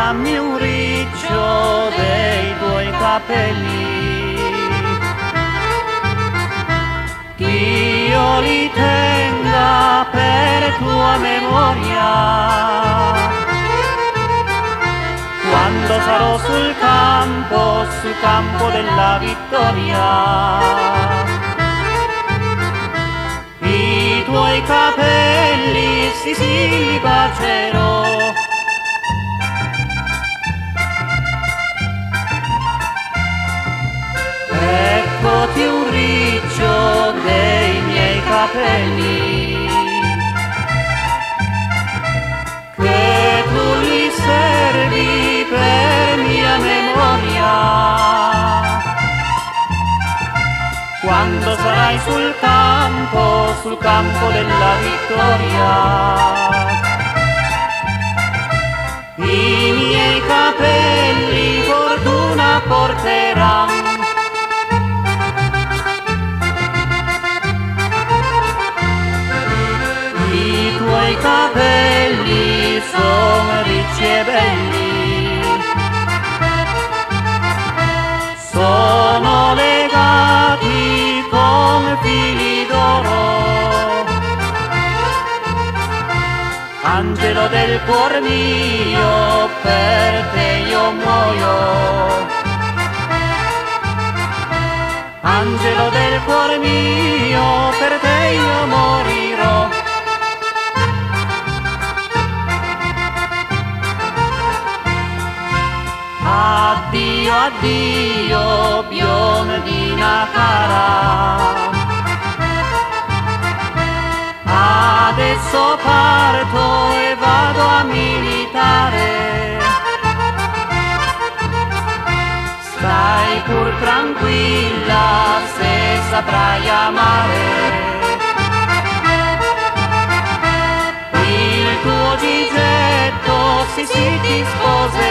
dammi un riccio dei tuoi capelli, io li tenga per tua memoria. Quando sarò sul campo della vittoria, i tuoi capelli sì li bacerò. Eccoti un riccio dei miei capelli, che tu li servi per mia memoria. Quando sarai sul campo della vittoria, i miei capelli fortuna porteranno. I tuoi capelli sono ricci e belli, sono legati con fili d'oro. Angelo del cuor mio, per te io muoio. Angelo del cuor mio, per te io morirò. Addio, addio, biondina cara, adesso parto e vado a militare. Stai pur tranquilla se saprai amare. Il tuo Gigetto sì ti sposerà.